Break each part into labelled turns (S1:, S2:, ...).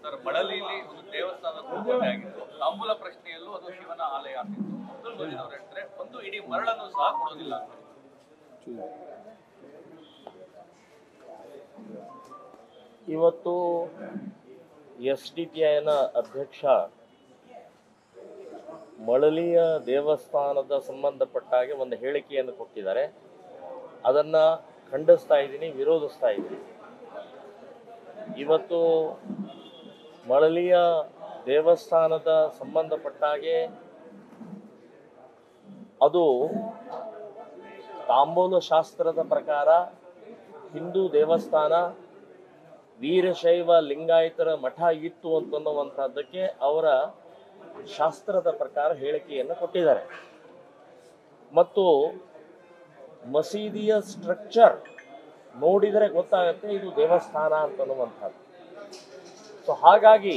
S1: Sir, ಮಳಲಿಯಲ್ಲಿ ಒಂದು ದೇವಸ್ಥಾನದ ರೂಪತೆ ಆಗಿತ್ತು. ತಾಂಬೂಲ ಪ್ರಶ್ನೆಯಲ್ಲೂ ಅದು ಶಿವನ ಆಲಯ ಆಗ್ತಿತ್ತು. ಅಬ್ದುಲ್ ಮಜೀದ್ ಅವರು ಹೇಳ್ತಾರೆ, ಒಂದು ಇಡೀ ಮರಳನ್ನು ಸಹ ಕೊಡೋದಿಲ್ಲ ಅಂತ.
S2: ಇವತ್ತು SDPIನ ಅಧ್ಯಕ್ಷ ಮಳಲಿಯ ದೇವಸ್ಥಾನದ ಸಂಬಂಧಪಟ್ಟ ಹಾಗೆ ಒಂದು ಹೇಳಿಕೆಯನ್ನು ಕೊಟ್ಟಿದ್ದಾರೆ. ಅದನ್ನು ಖಂಡಿಸ್ತಾ ಇದ್ದೀನಿ, ವಿರೋಧಿಸ್ತಾ ಇದ್ದೀನಿ. ಇವತ್ತು ಮಳಲಿಯ ದೇವಸ್ಥಾನದ ಸಂಬಂಧಪಟ್ಟ ಹಾಗೆ ಅದು ತಾಂಬೂಲ ಶಾಸ್ತ್ರದ ಪ್ರಕಾರ ಹಿಂದೂ ದೇವಸ್ಥಾನ, ವೀರಶೈವ ಲಿಂಗಾಯತರ ಮಠ ಇತ್ತು ಅಂತನ್ನುವಂಥದ್ದಕ್ಕೆ ಅವರ ಶಾಸ್ತ್ರದ ಪ್ರಕಾರ ಹೇಳಿಕೆಯನ್ನು ಕೊಟ್ಟಿದ್ದಾರೆ. ಮತ್ತು ಮಸೀದಿಯ ಸ್ಟ್ರಕ್ಚರ್ ನೋಡಿದರೆ ಗೊತ್ತಾಗುತ್ತೆ ಇದು ದೇವಸ್ಥಾನ ಅಂತನ್ನುವಂಥದ್ದು. ಸೊ ಹಾಗಾಗಿ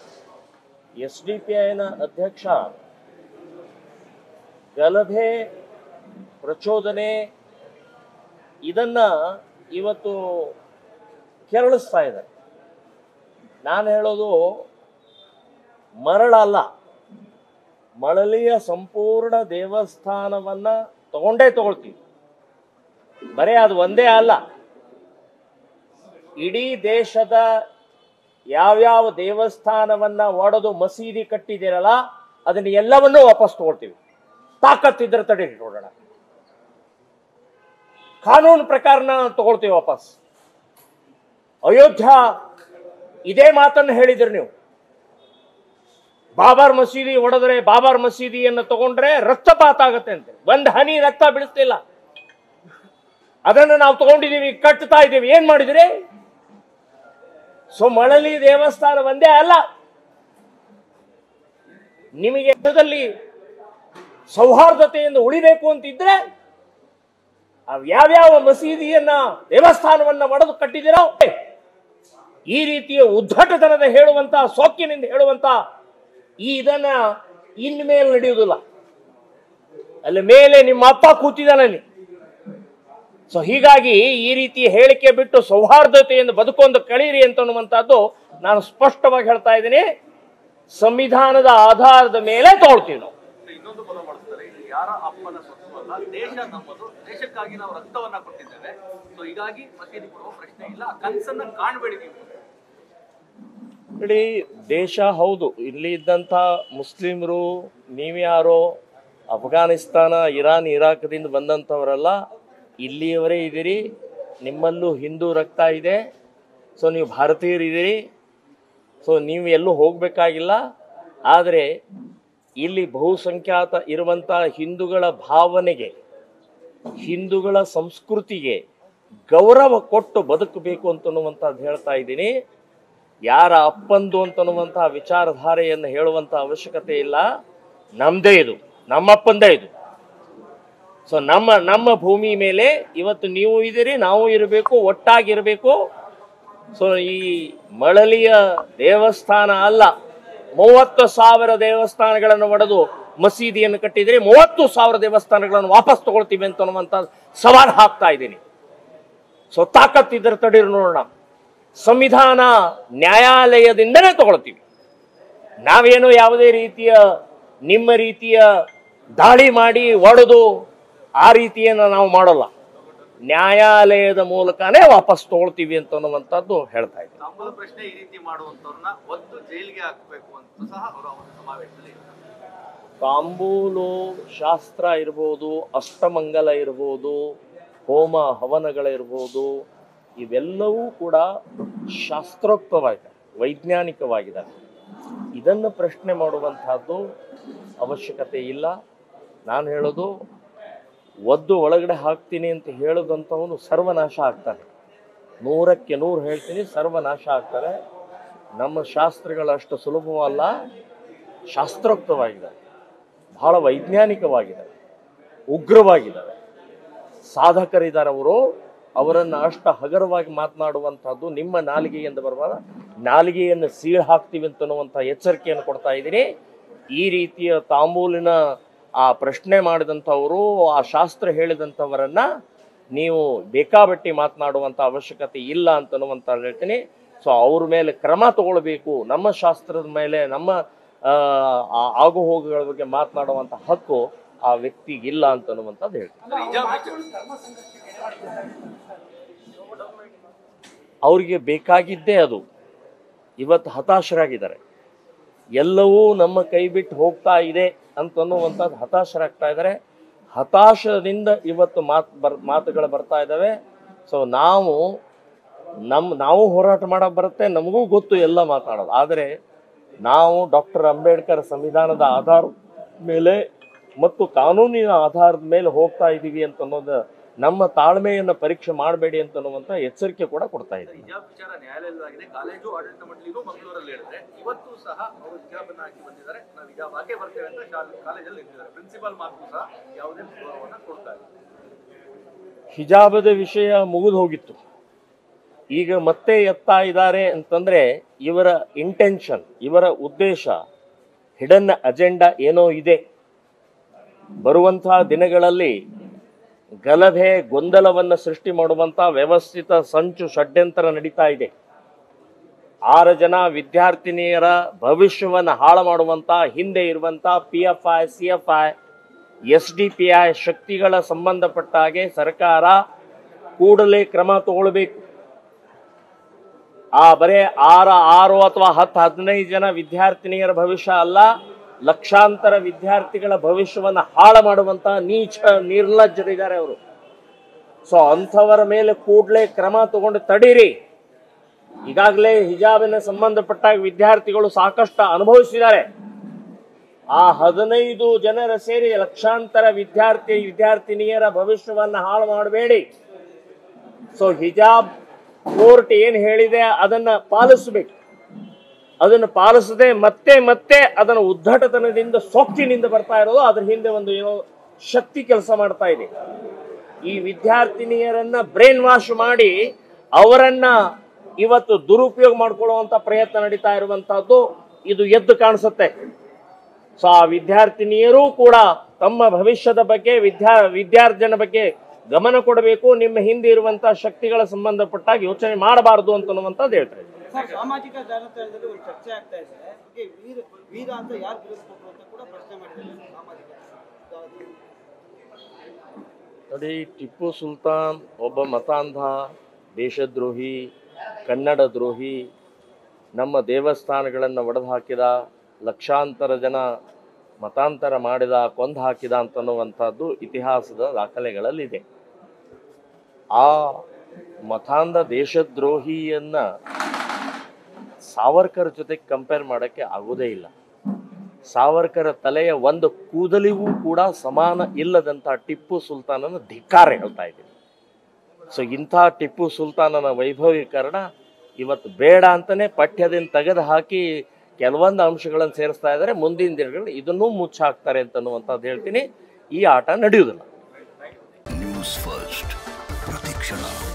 S2: SDPIನ ಅಧ್ಯಕ್ಷ ಗಲಭೆ, ಪ್ರಚೋದನೆ ಇದನ್ನ ಇವತ್ತು ಕೆರಳಿಸ್ತಾ ಇದ್ದಾರೆ. ನಾನು ಹೇಳೋದು ಮರಳಲ್ಲ, ಮಳಲಿಯ ಸಂಪೂರ್ಣ ದೇವಸ್ಥಾನವನ್ನ ತಗೊಳ್ತೀವಿ. ಬರೇ ಅದು ಒಂದೇ ಅಲ್ಲ, ಇಡೀ ದೇಶದ ಯಾವ್ಯಾವ ದೇವಸ್ಥಾನವನ್ನ ಒಡೆದು ಮಸೀದಿ ಕಟ್ಟಿದಿರಲ್ಲ ಅದನ್ನ ಎಲ್ಲವನ್ನೂ ವಾಪಸ್ ತಗೊಳ್ತೀವಿ. ತಾಕತ್ತಿದ್ರೆ ತಡೆ ನೋಡೋಣ, ಕಾನೂನು ಪ್ರಕಾರನ ತಗೊಳ್ತೀವಿ ವಾಪಸ್. ಅಯೋಧ್ಯ ಇದೇ ಮಾತನ್ನು ಹೇಳಿದ್ರಿ ನೀವು. ಬಾಬರ್ ಮಸೀದಿ ಒಡೆದ್ರೆ, ಬಾಬರ್ ಮಸೀದಿಯನ್ನು ತಗೊಂಡ್ರೆ ರಕ್ತಪಾತ ಆಗತ್ತೆ ಅಂತ. ಒಂದ್ ಹನಿ ರಕ್ತ ಬೀಳಿಸ್ತಿಲ್ಲ. ಅದನ್ನು ನಾವು ತಗೊಂಡಿದೀವಿ, ಕಟ್ತಾ ಇದ್ದೀವಿ. ಏನ್ ಮಾಡಿದ್ರಿ? ಸೊ ಮಳಲಿ ದೇವಸ್ಥಾನ ಒಂದೇ ಅಲ್ಲ, ನಿಮಗೆ ದೇಶದಲ್ಲಿ ಸೌಹಾರ್ದತೆಯಿಂದ ಉಳಿಬೇಕು ಅಂತಿದ್ರೆ ಯಾವ್ಯಾವ ಮಸೀದಿಯನ್ನ, ದೇವಸ್ಥಾನವನ್ನ ಒಡೆದು ಕಟ್ಟಿದಿರೋ, ಈ ರೀತಿಯ ಉದ್ದಟತನದ ಹೇಳುವಂತ, ಸೋಕಿನಿಂದ ಹೇಳುವಂತ ಇದನ್ನ ಇನ್ಮೇಲೆ ನಡೆಯುವುದಿಲ್ಲ. ಅಲ್ಲಿ ಮೇಲೆ ನಿಮ್ಮ ಅಪ್ಪ ಕೂತಿದ್ದಾನಲ್ಲಿ. ಸೊ ಹೀಗಾಗಿ ಈ ರೀತಿಯ ಹೇಳಿಕೆ ಬಿಟ್ಟು ಸೌಹಾರ್ದತೆಯಿಂದ ಬದುಕೊಂಡು ಕಳೀರಿ ಅಂತನ್ನುವಂಥದ್ದು ನಾನು ಸ್ಪಷ್ಟವಾಗಿ ಹೇಳ್ತಾ ಇದ್ದೀನಿ. ಸಂವಿಧಾನದ ಆಧಾರದ ಮೇಲೆ ತಗೊಳ್ತೀವಿ ನಾವು.
S1: ಇನ್ನೊಂದು ಪದ ಬಳಸ್ತಾರೆ, ಇದು ಯಾರ ಅಪ್ಪನ ಸ್ವತ್ತು ಅಲ್ಲ, ದೇಶ ನಮ್ಮದು, ದೇಶಕ್ಕಾಗಿ ನಾವು ರಕ್ತವನ್ನ ಕೊಟ್ಟಿದ್ದೇವೆ. ಸೊ ಹೀಗಾಗಿ ಮಸೀದಿ ಕೊಡುವ ಪ್ರಶ್ನೆ ಇಲ್ಲ, ಕನಸನ್ನ ಕಾಣಬೇಡಿ ನೀವು.
S2: ನೋಡಿ, ದೇಶ ಹೌದು, ಇಲ್ಲಿ ಇದ್ದಂಥ ಮುಸ್ಲಿಮರು ನೀವ್ಯಾರೋ ಅಫ್ಘಾನಿಸ್ತಾನ, ಇರಾನ್, ಇರಾಕ್ದಿಂದ ಬಂದಂಥವರೆಲ್ಲ ಇಲ್ಲಿಯವರೇ ಇದ್ದೀರಿ. ನಿಮ್ಮಲ್ಲೂ ಹಿಂದೂ ರಕ್ತ ಇದೆ. ಸೊ ನೀವು ಭಾರತೀಯರಿದ್ದೀರಿ. ಸೊ ನೀವು ಎಲ್ಲೂ ಹೋಗಬೇಕಾಗಿಲ್ಲ. ಆದರೆ ಇಲ್ಲಿ ಬಹುಸಂಖ್ಯಾತ ಇರುವಂಥ ಹಿಂದೂಗಳ ಭಾವನೆಗೆ, ಹಿಂದೂಗಳ ಸಂಸ್ಕೃತಿಗೆ ಗೌರವ ಕೊಟ್ಟು ಬದುಕಬೇಕು ಅಂತನ್ನುವಂಥದ್ದು ಹೇಳ್ತಾ ಇದ್ದೀನಿ. ಯಾರ ಅಪ್ಪಂದು ಅಂತನ್ನುವಂಥ ವಿಚಾರಧಾರೆಯನ್ನು ಹೇಳುವಂಥ ಅವಶ್ಯಕತೆ ಇಲ್ಲ. ನಮ್ಮದೇ ಇದು, ನಮ್ಮಪ್ಪಂದೇ ಇದು. ಸೊ ನಮ್ಮ ಭೂಮಿ ಮೇಲೆ ಇವತ್ತು ನೀವು ಇದ್ದೀರಿ, ನಾವು ಇರಬೇಕು, ಒಟ್ಟಾಗಿರಬೇಕು. ಸೊ ಈ ಮಳಲಿಯ ದೇವಸ್ಥಾನ ಅಲ್ಲ, 30,000 ದೇವಸ್ಥಾನಗಳನ್ನು ಒಡೆದು ಮಸೀದಿಯನ್ನು ಕಟ್ಟಿದ್ರೆ 30,000 ದೇವಸ್ಥಾನಗಳನ್ನು ವಾಪಸ್ ತಗೊಳ್ತೀವಿ ಅಂತನ್ನುವಂಥ ಸವಾಲು ಹಾಕ್ತಾ ಇದ್ದೀನಿ. ಸೊ ತಾಕತ್ತಿದ್ರೆ ತಡೀರಿ ನೋಡೋಣ. ಸಂವಿಧಾನ ನ್ಯಾಯಾಲಯದಿಂದನೇ ತಗೊಳ್ತೀವಿ. ನಾವೇನು ಯಾವುದೇ ರೀತಿಯ ನಿಮ್ಮ ರೀತಿಯ ದಾಳಿ ಮಾಡಿ ಒಡೆದು ಆ ರೀತಿಯನ್ನು ನಾವು ಮಾಡೋಲ್ಲ. ನ್ಯಾಯಾಲಯದ ಮೂಲಕನೇ ವಾಪಸ್ ತಗೊಳ್ತೀವಿ ಅಂತನ್ನುವಂಥದ್ದು ಹೇಳ್ತಾ ಇದ್ದೀವಿ.
S1: ತಾಂಬೂಲ ಪ್ರಶ್ನೆ ಈ ರೀತಿ ಮಾಡುವಂತವ್ರನ್ನ ಒದ್ದು ಜೈಲಿಗೆ ಹಾಕಬೇಕು ಅಂತ ಸಹ ಅವರು ಅವರ ಸಮಾವೇಶದಲ್ಲಿ
S2: ತಾಂಬೂಲು ಶಾಸ್ತ್ರ ಇರ್ಬೋದು, ಅಷ್ಟಮಂಗಲ ಇರ್ಬೋದು, ಹೋಮ ಹವನಗಳಿರ್ಬೋದು, ಇವೆಲ್ಲವೂ ಕೂಡ ಶಾಸ್ತ್ರೋಕ್ತವಾಗಿದೆ, ವೈಜ್ಞಾನಿಕವಾಗಿದೆ. ಇದನ್ನು ಪ್ರಶ್ನೆ ಮಾಡುವಂತಹದ್ದು ಅವಶ್ಯಕತೆ ಇಲ್ಲ. ನಾನು ಹೇಳೋದು, ಒದ್ದು ಒಳಗಡೆ ಹಾಕ್ತೀನಿ ಅಂತ ಹೇಳೋದಂಥವನು ಸರ್ವನಾಶ ಆಗ್ತಾನೆ. 100ಕ್ಕೆ 100 ಹೇಳ್ತೀನಿ, ಸರ್ವನಾಶ ಆಗ್ತಾರೆ. ನಮ್ಮ ಶಾಸ್ತ್ರಗಳಷ್ಟು ಸುಲಭವಲ್ಲ, ಶಾಸ್ತ್ರೋಕ್ತವಾಗಿದೆ, ಬಹಳ ವೈಜ್ಞಾನಿಕವಾಗಿದೆ, ಉಗ್ರವಾಗಿದ್ದಾರೆ. ಸಾಧಕರಿದ್ದಾರೆ ಅವರು, ಅವರನ್ನು ಅಷ್ಟ ಹಗರವಾಗಿ ಮಾತನಾಡುವಂಥದ್ದು ನಿಮ್ಮ ನಾಲಿಗೆಯಿಂದ ಬರಬಾರ. ನಾಲಿಗೆಯನ್ನು ಸೀಳು ಹಾಕ್ತೀವಿ ಅಂತನ್ನುವಂಥ ಎಚ್ಚರಿಕೆಯನ್ನು ಕೊಡ್ತಾ ಇದ್ದೀನಿ. ಈ ರೀತಿಯ ತಾಂಬೂಲಿನ ಆ ಪ್ರಶ್ನೆ ಮಾಡಿದಂಥವರು, ಆ ಶಾಸ್ತ್ರ ಹೇಳಿದಂಥವರನ್ನ ನೀವು ಬೇಕಾಬಟ್ಟಿ ಮಾತನಾಡುವಂಥ ಅವಶ್ಯಕತೆ ಇಲ್ಲ ಅಂತನ್ನುವಂಥ ಹೇಳ್ತೀನಿ. ಸೊ ಅವ್ರ ಮೇಲೆ ಕ್ರಮ ತಗೊಳ್ಬೇಕು. ನಮ್ಮ ಶಾಸ್ತ್ರದ ಮೇಲೆ, ನಮ್ಮ ಆಗು ಹೋಗುಗಳ ಬಗ್ಗೆ ಮಾತನಾಡುವಂಥ ಹಕ್ಕು ಆ ವ್ಯಕ್ತಿಗಿಲ್ಲ ಅಂತನ್ನುವಂಥದ್ದು ಹೇಳ್ತಾರೆ. ಅವ್ರಿಗೆ ಬೇಕಾಗಿದ್ದೇ ಅದು. ಇವತ್ತು ಹತಾಶರಾಗಿದ್ದಾರೆ. ಎಲ್ಲವೂ ನಮ್ಮ ಕೈ ಬಿಟ್ಟು ಹೋಗ್ತಾ ಇದೆ ಅಂತನ್ನುವಂಥದ್ದು ಹತಾಶರಾಗ್ತಾ ಇದ್ದಾರೆ. ಹತಾಶದಿಂದ ಇವತ್ತು ಮಾತುಗಳು ಬರ್ತಾ ಇದ್ದಾವೆ. ಸೊ ನಾವು ಹೋರಾಟ ಮಾಡಕ್ಕೆ ಬರುತ್ತೆ, ನಮಗೂ ಗೊತ್ತು ಎಲ್ಲ ಮಾತಾಡೋದು. ಆದರೆ ನಾವು ಡಾಕ್ಟರ್ ಅಂಬೇಡ್ಕರ್ ಸಂವಿಧಾನದ ಆಧಾರದ ಮೇಲೆ ಮತ್ತು ಕಾನೂನಿನ ಆಧಾರದ ಮೇಲೆ ಹೋಗ್ತಾ ಇದ್ದೀವಿ ಅಂತನ್ನೋದು, ನಮ್ಮ ತಾಳ್ಮೆಯನ್ನು ಪರೀಕ್ಷೆ ಮಾಡಬೇಡಿ ಅಂತನ್ನುವಂಥ ಎಚ್ಚರಿಕೆ ಕೂಡ ಕೊಡ್ತಾ ಇದ್ದೀವಿ.
S1: ಹಿಜಾಬ್ ವಿಚಾರ ನ್ಯಾಯಾಲಯದಲ್ಲಾಗಿದೆ. ಕಾಲೇಜು ಆಡಳಿತ ಮಂಡಳಿನೂ ಮಂಗಳೂರಲ್ಲಿ ಹೇಳಿದ್ರೆ ಇವತ್ತು ಸಹ ಅವರು ಹಿಜಾಬನ್ನು ಹಾಕಿ ಬಂದಿದ್ದಾರೆ. ನಾವು ಹಿಜಾಬ್ ಹಾಕೇ ಬರ್ತೇವೆ ಅಂತ ಕಾಲೇಜಲ್ಲಿ ನಿಂತಿದ್ದಾರೆ. ಪ್ರಿನ್ಸಿಪಾಲ್ ಮಾರ್ಗೂ ಸಹ ಯಾವುದೇ ಗೌರವವನ್ನು ಕೊಡ್ತಾ ಇಲ್ಲ.
S2: ಹಿಜಾಬದ ವಿಷಯ ಮುಗಿದು ಹೋಗಿತ್ತು. ಈಗ ಮತ್ತೆ ಎತ್ತಾ ಇದ್ದಾರೆ ಅಂತಂದ್ರೆ ಇವರ ಇಂಟೆನ್ಷನ್, ಇವರ ಉದ್ದೇಶ, ಹಿಡನ್ ಅಜೆಂಡಾ ಏನೋ ಇದೆ. ಬರುವಂತಹ ದಿನಗಳಲ್ಲಿ ಗಲಭೆ ಗೊಂದಲವನ್ನು ಸೃಷ್ಟಿ ಮಾಡುವಂಥ ವ್ಯವಸ್ಥಿತ ಸಂಚು ಷಡ್ಯಂತ್ರ ನಡೀತಾ ಇದೆ. 6 ಜನ ವಿದ್ಯಾರ್ಥಿನಿಯರ ಭವಿಷ್ಯವನ್ನು ಹಾಳು ಮಾಡುವಂಥ ಹಿಂದೆ ಇರುವಂಥ PFI, CFI, SDPI ಶಕ್ತಿಗಳ ಸಂಬಂಧಪಟ್ಟ ಹಾಗೆ ಸರ್ಕಾರ ಕೂಡಲೇ ಕ್ರಮ ತಗೊಳ್ಬೇಕು. ಬರೇ 6 ಅಥವಾ 10-15 ಜನ ವಿದ್ಯಾರ್ಥಿನಿಯರ ಭವಿಷ್ಯ ಅಲ್ಲ, ಲಕ್ಷಾಂತರ ವಿದ್ಯಾರ್ಥಿಗಳ ಭವಿಷ್ಯವನ್ನು ಹಾಳು ಮಾಡುವಂತ ನೀಚ ನಿರ್ಲಜ್ಜರಿದ್ದಾರೆ ಅವರು. ಸೊ ಅಂಥವರ ಮೇಲೆ ಕೂಡಲೇ ಕ್ರಮ ತಗೊಂಡು ತಡೀರಿ. ಈಗಾಗಲೇ ಹಿಜಾಬಿನ ಸಂಬಂಧಪಟ್ಟ ವಿದ್ಯಾರ್ಥಿಗಳು ಸಾಕಷ್ಟು ಅನುಭವಿಸಿದ್ದಾರೆ. ಆ 15 ಜನರ ಸೇರಿ ಲಕ್ಷಾಂತರ ವಿದ್ಯಾರ್ಥಿನಿಯರ ಭವಿಷ್ಯವನ್ನ ಹಾಳು ಮಾಡಬೇಡಿ. ಸೊ ಹಿಜಾಬ್ ಕೋರ್ಟ್ ಏನ್ ಹೇಳಿದೆ ಅದನ್ನ ಪಾಲಿಸಬೇಕು. ಅದನ್ನು ಪಾಲಿಸದೆ ಮತ್ತೆ ಅದನ್ನು ಉದ್ದಟತನದಿಂದ ಸೊಕ್ಕಿನಿಂದ ಬರ್ತಾ ಇರೋದು. ಅದ್ರ ಹಿಂದೆ ಒಂದು ಏನೋ ಶಕ್ತಿ ಕೆಲಸ ಮಾಡ್ತಾ ಇದೆ. ಈ ವಿದ್ಯಾರ್ಥಿನಿಯರನ್ನ ಬ್ರೈನ್ ವಾಶ್ ಮಾಡಿ ಅವರನ್ನ ಇವತ್ತು ದುರುಪಯೋಗ ಮಾಡ್ಕೊಳ್ಳುವಂತ ಪ್ರಯತ್ನ ನಡೀತಾ ಇರುವಂತಹದ್ದು ಇದು ಎದ್ದು ಕಾಣಿಸುತ್ತೆ. ಸೊ ಆ ವಿದ್ಯಾರ್ಥಿನಿಯರು ಕೂಡ ತಮ್ಮ ಭವಿಷ್ಯದ ಬಗ್ಗೆ, ವಿದ್ಯಾರ್ಜನ ಬಗ್ಗೆ ಗಮನ ಕೊಡಬೇಕು. ನಿಮ್ಮ ಹಿಂದೆ ಇರುವಂತಹ ಶಕ್ತಿಗಳ ಸಂಬಂಧಪಟ್ಟಾಗ ಯೋಚನೆ ಮಾಡಬಾರದು ಅಂತನ್ನುವಂಥದ್ದು ಹೇಳ್ತಾರೆ.
S3: ಸಾಮಾಜಿಕ ಜಾಲತಾಣದಲ್ಲಿ ಒಂದು ಚರ್ಚೆ ಆಗ್ತಾ ಇದೆ. ವೀರ ಅಂತ ಯಾರು ಬಿಡಿಸ್ಬೇಕು ಅಂತ ಕೂಡ ಪ್ರಶ್ನೆ ಮಾಡಿದ್ದಾರೆ ಸಾಮಾಜಿಕ.
S2: ನೋಡಿ, ಟಿಪ್ಪು ಸುಲ್ತಾನ್ ಒಬ್ಬ ಮತಾಂಧ, ದೇಶದ್ರೋಹಿ, ಕನ್ನಡ ದ್ರೋಹಿ, ನಮ್ಮ ದೇವಸ್ಥಾನಗಳನ್ನು ಒಡೆದು ಹಾಕಿದ, ಲಕ್ಷಾಂತರ ಜನ ಮತಾಂತರ ಮಾಡಿದ, ಕೊಂದು ಹಾಕಿದ ಅಂತನ್ನುವಂಥದ್ದು ಇತಿಹಾಸದ ದಾಖಲೆಗಳಲ್ಲಿದೆ. ಆ ಮತಾಂಧ ದೇಶದ್ರೋಹಿಯನ್ನ ಸಾವರ್ಕರ್ ಜೊತೆಗೆ ಕಂಪೇರ್ ಮಾಡೋಕ್ಕೆ ಆಗೋದೇ ಇಲ್ಲ. ಸಾವರ್ಕರ ತಲೆಯ ಒಂದು ಕೂದಲಿಗೂ ಕೂಡ ಸಮಾನ ಇಲ್ಲದಂಥ ಟಿಪ್ಪು ಸುಲ್ತಾನನ ಧಿಕ್ಕಾರ ಹೇಳ್ತಾ ಇದ್ದೀನಿ. ಸೊ ಇಂಥ ಟಿಪ್ಪು ಸುಲ್ತಾನನ ವೈಭವೀಕರಣ ಇವತ್ತು ಬೇಡ ಅಂತಲೇ ಪಠ್ಯದಿಂದ ತೆಗೆದು ಹಾಕಿ ಕೆಲವೊಂದು ಅಂಶಗಳನ್ನು ಸೇರಿಸ್ತಾ ಇದ್ದಾರೆ. ಮುಂದಿನ ದಿನಗಳಲ್ಲಿ ಇದನ್ನೂ ಮುಚ್ಚಾಕ್ತಾರೆ ಅಂತನ್ನುವಂಥದ್ದು ಹೇಳ್ತೀನಿ. ಈ ಆಟ ನಡೆಯುವುದಿಲ್ಲ.
S4: ನ್ಯೂಸ್ ಫಸ್ಟ್ ಪ್ರತಿಕ್ಷಣ.